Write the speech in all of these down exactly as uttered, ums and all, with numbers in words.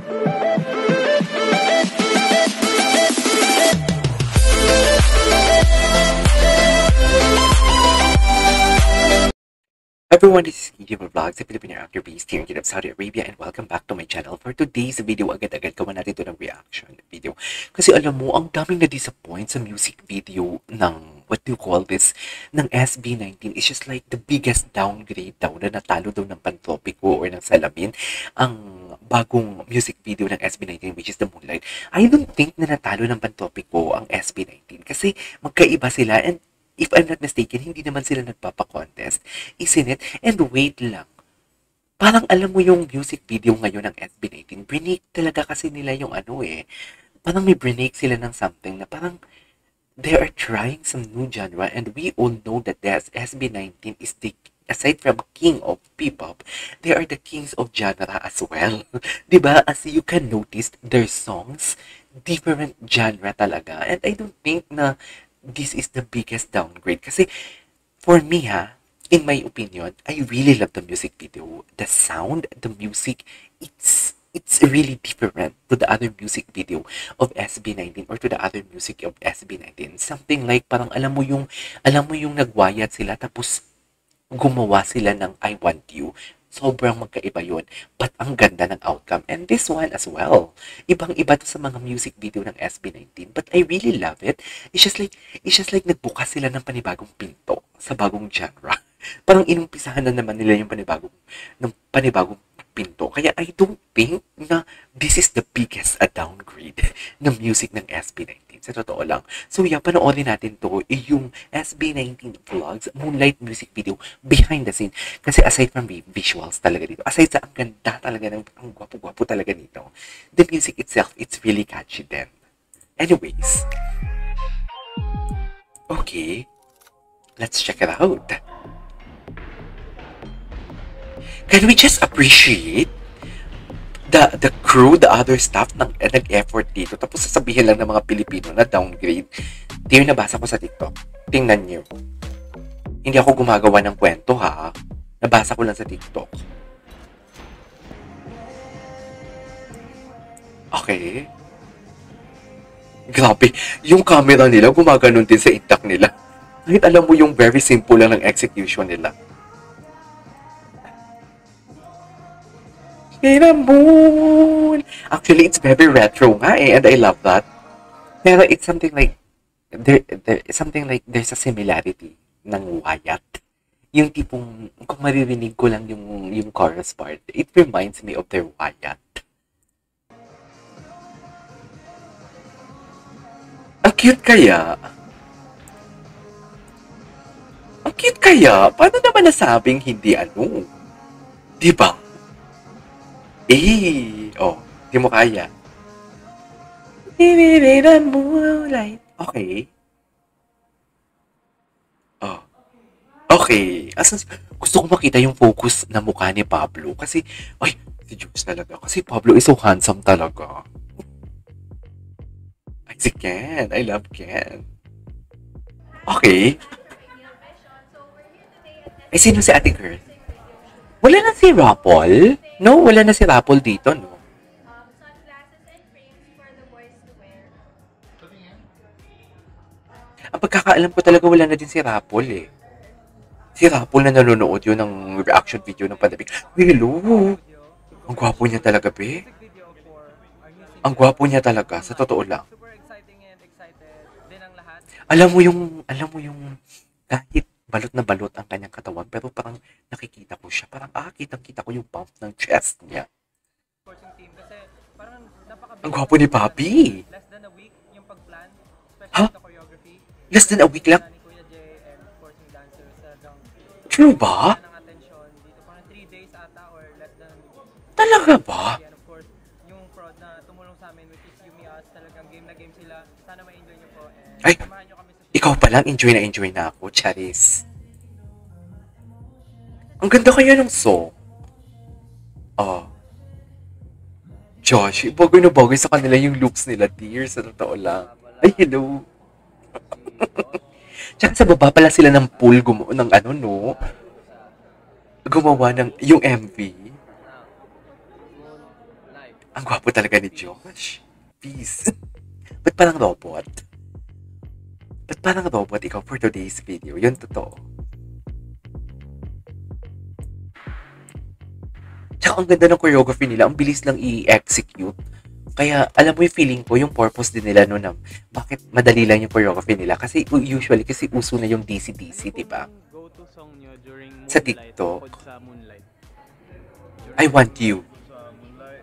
Everyone, this is E J Vlogs, a Filipino actor based here in Jeddah, Saudi Arabia, and welcome back to my channel. For today's video, agad-agad gawa natin ito ng reaction video. Kasi alam mo, ang daming na-disappoint sa music video ng, what do you call this, ng S B nineteen. It's just like the biggest downgrade daw na natalo daw ng Pantropico or ng Salamin ang bagong music video ng S B nineteen, which is The Moonlight. I don't think na natalo ng Pantropico ang S B nineteen kasi magkaiba sila, and if I'm not mistaken, hindi naman sila nagpapa-contest. Isn't it? And wait lang. Parang alam mo yung music video ngayon ng S B nineteen, brinake talaga kasi nila yung ano eh. Parang may brinake sila ng something na parang they are trying some new genre, and we all know that the S B nineteen is the, aside from king of P-pop, they are the kings of genre as well. Diba? As you can notice, their songs, different genre talaga. And I don't think na this is the biggest downgrade. Kasi, for me ha, in my opinion, I really love the music video. The sound, the music, it's it's really different to the other music video of S B nineteen or to the other music of S B nineteen. Something like, parang alam mo yung, alam mo yung nagwayat sila, tapos gumawa sila ng I Want You. Sobrang magkaiba yun. But ang ganda ng outcome. And this one as well. Ibang-iba to sa mga music video ng S B nineteen. But I really love it. It's just like, it's just like nagbukas sila ng panibagong pinto sa bagong genre. Parang inumpisahan na naman nila yung panibagong, ng panibagong pinto. Kaya I don't think na this is the biggest a downgrade ng music ng S B nineteen. Sa totoo lang. So yeah, panoorin natin to, eh, yung S B nineteen Vlogs, Moonlight music video, behind the scene. Kasi aside from the visuals talaga dito, aside sa ang ganda talaga, ng, ang gwapo-gwapo talaga nito, the music itself, it's really catchy then. Anyways. Okay. Let's check it out. Can we just appreciate the the crew, the other staff ng eh, nag-effort dito, tapos sasabihin lang ng mga Pilipino na downgrade? Dear, nabasa ko sa TikTok. Tingnan niyo. Hindi ako gumagawa ng kwento ha. Nabasa ko lang sa TikTok. Okay. Grabe. Yung camera nila, gumaganon din sa intact nila. Kahit alam mo yung very simple lang ng execution nila. In a moon. Actually, it's very retro nga eh, and I love that. Pero it's something like, there, there, something like there's a similarity ng Wyatt. Yung tipong, kung maririnig ko lang yung, yung chorus part, it reminds me of their Wyatt. Ang cute kaya. Ang cute kaya. Paano naman nasabing hindi ano? Diba? Eh, oh, di mo kaya. Okay. Oh. Okay. Asan, gusto ko makita yung focus na mukha ni Pablo. Kasi, ay, si Jules talaga. Kasi Pablo is so handsome talaga. Ay, si Ken. I love Ken. Okay. Ay, sino si Ate Girl? Wala na si Rapol? No, wala na si Rapol dito, no? Ang pagkakaalam ko talaga, wala na din si Rapol eh. Si Rapol na nanonood yun ng reaction video ng pandemic. Hello! Ang gwapo niya talaga, be. Ang gwapo niya talaga, sa totoo lang. Alam mo yung, alam mo yung, kahit balot na balot ang kanyang katawan, pero parang nakikita ko siya. Parang, ah, kitang-kita ko yung bump ng chest niya. Ang gwapo ni Papi. Ha? Less than a week lang? True ba? Talaga ba? Ay, ikaw pa lang, enjoy na enjoy na ako, Charis. Ang ganda kaya ng song. Oh. Josh, bagay na bagay sa kanila yung looks nila, dear, sa totoo lang. Ay, hello. Tsaka sa baba pala sila ng pool, gumawa ng ano, no? Gumawa ng, yung M V. Ang gwapo talaga ni Josh. Peace. Ba't parang robot? Ba't parang robot ikaw for today's video? Yun totoo. Tsaka ang ganda ng choreography nila. Ang bilis lang i-execute. Kaya, alam mo yung feeling ko, yung purpose din nila no na bakit madali lang yung choreography nila. Kasi usually, kasi uso na yung D C D C, di ba? Go-to song nyo during Moonlight, Sa TikTok. bukod sa Moonlight. I Want You. Sa Moonlight.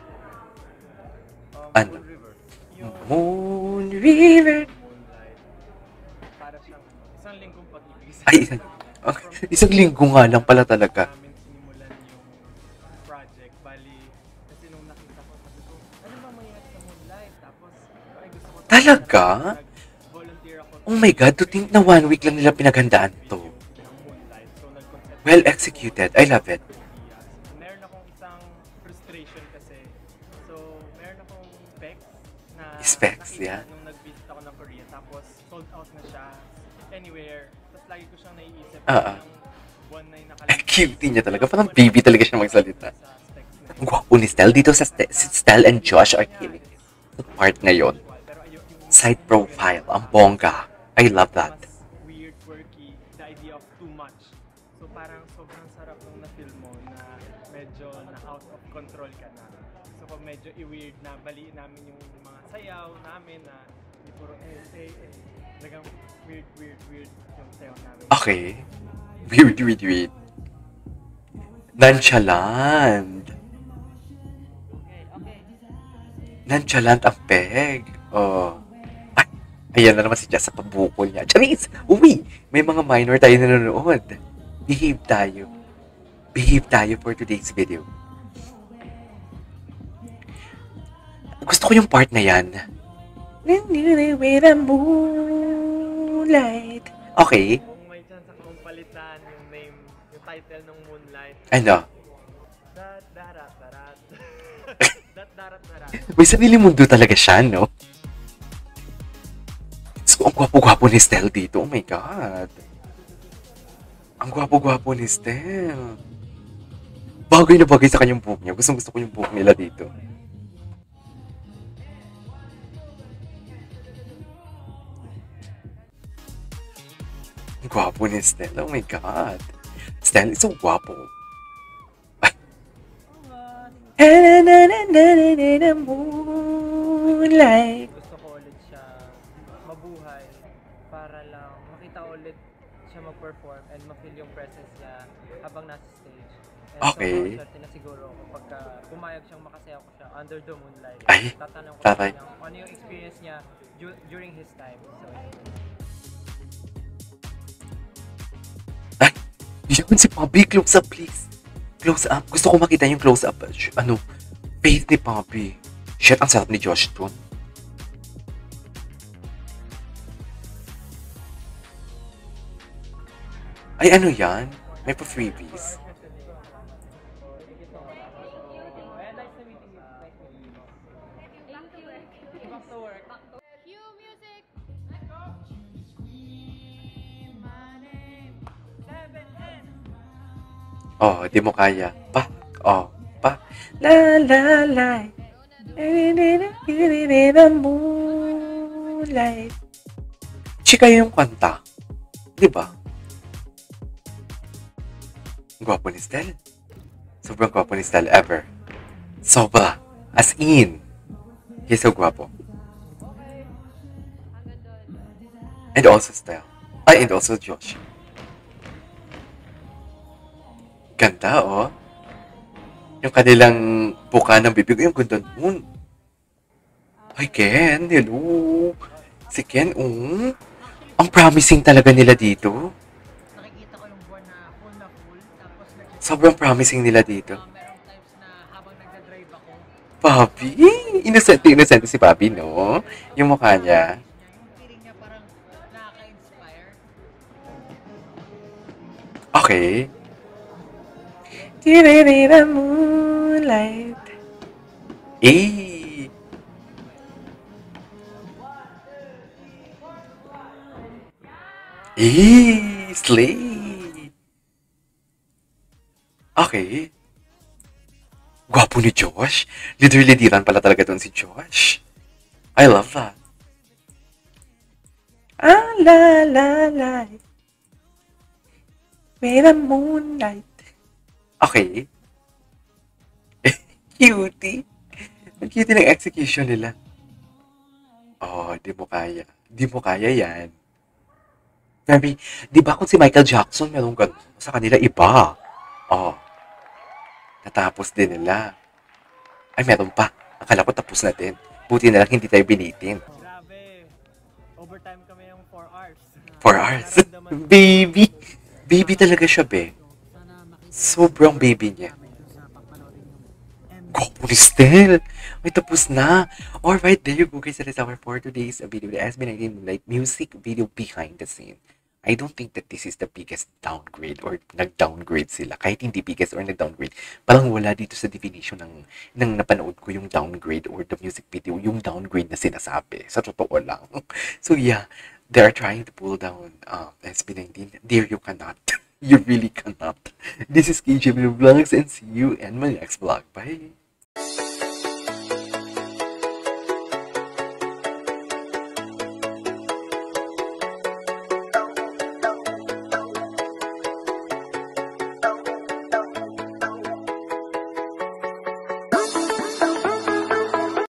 Um, Ano? Moon River. Yung Moon River. Moonlight. Para siyang isang linggong pag-ibig sa Ay, isang, isang linggo nga lang pala talaga. namin sinimulan yung project. Bali, kasi nung nakita ko, sabi ko, ano ba mangyayari sa Moonlight? Tapos, ay gusto ko Talaga? nag-volunteer ako. Oh my God, to think na one week lang nila pinaghandaan to. ng Moonlight. So, nag-concept Well executed. I love it. meron akong isang frustration kasi. So, meron akong specs na Specs, nakita yeah. nung nag-visit ako ng Korea. Tapos, sold out na siya anywhere. Tapos, lagi ko siyang naiisip. Ah, ah. Ng buwan na yung Ang nakalagay. cutie niya talaga. Parang baby talaga siya magsalita. Sa specs na Ang gwapo ni Stel. Dito sa Ste- si Stel and Josh are killing it. Sa part na yun. Pero ayun, yung Side profile. Ang bongga. I love that. mas weird, quirky, the idea of too much. So parang sobrang sarap nung na-feel mo na medyo na out of control ka na. So kung medyo i-weird na baliin namin yung mga sayaw namin na di puro eh, eh, eh. Talagang weird, weird, weird yung sayaw namin. Okay. Weird, weird, weird. Nonchalant. Nonchalant ang peg. Oh. Ay, ayan na naman si Jess sa pabukol niya. Charis! Uwi! May mga minor tayo nanonood. Behave tayo. Behave tayo for today's video. Gusto ko yung part na yan. With the moonlight. Okay. Kung may chance akong palitan yung name, yung title ng Moonlight, Ano? dat darat darat. Dat darat darat. May sarili mundo talaga siya, no? So, ang gwapo-gwapo ni Stel dito. Oh my God. Ang gwapo-gwapo ni Stel. Bagay na bagay sa kanyang buhok niya. Gustong-gusto ko yung buhok nila dito. Ang gwapo ni Stel. Oh my God. Stel is so gwapo. Ay. Moonlight. Gusto ko ulit siya mabuhay para lang makita ulit siya mag-perform and ma-feel yung presence niya habang nasa stage. And Okay. sobrang swerte na siguro kapag uh, pumayag siyang makasayaw ko siya under the moonlight. Ay, tatanong ko taray. sa kanya kung ano yung experience niya du- during his time. So, Ay, yun si Bobby. Close up, please. Close up. Gusto ko makita yung close up. Ano, face ni Bobby. Shit, ang sarap ni Josh dun. Ay, ano yan? May pa-freebies. Cue music. Oh, di mo kaya. Pa. Oh, pa. La la la. Moonlight. Chika yung kanta. Di ba? Gwapo ni Stel. Sobrang gwapo ni Stel ever. Sobra. As in. He's so gwapo. And also Stel. Ay, and also Josh. Ganda, oh. Yung kanilang buka ng bibig. Yung ganda nun. Ay, Ken. Hello. Si Ken, oh. Ang promising talaga nila dito. Nakikita ko yung buwan na full na full, tapos nag- Sobrang promising nila dito. uh, merong times na habang nagda-drive ako, Bobby. Innocent, innocent si Bobby, no? Yung mukha niya. yung feeling niya parang nakaka-inspire. Okay. Give it a moonlight. Eh. Eh, slay. Okay. Gwapo ni Josh. Lider-lidiran pala talaga doon si Josh. I love that. Ah, la, la, la. With the moonlight. Okay. Cutie. Ang cutie ng execution nila. Oh, di mo kaya. Di mo kaya yan. Very, di ba kung si Michael Jackson meron ganun? Sa kanila iba. Oh, natapos din nila. Ay, meron pa. Akala ko tapos na din. Buti na lang hindi tayo binitin. Grabe. Overtime kami yung four hours. Four hours. Naramdaman ko. Baby. Baby talaga siya, be. Sobrang baby niya. Gwapo ni Stel. May tapos na. Alright, there you go guys. That is our for today's video. The S B nineteen Moonlight music video behind the scene. I don't think that this is the biggest downgrade or nag-downgrade sila. Kahit hindi biggest or nag-downgrade. Parang wala dito sa definition ng, ng napanood ko yung downgrade or the music video, yung downgrade na sinasabi. Sa totoo lang. So yeah, they are trying to pull down uh, S B nineteen. There you cannot. You really cannot. This is K J Vlogs and see you in my next vlog. Bye!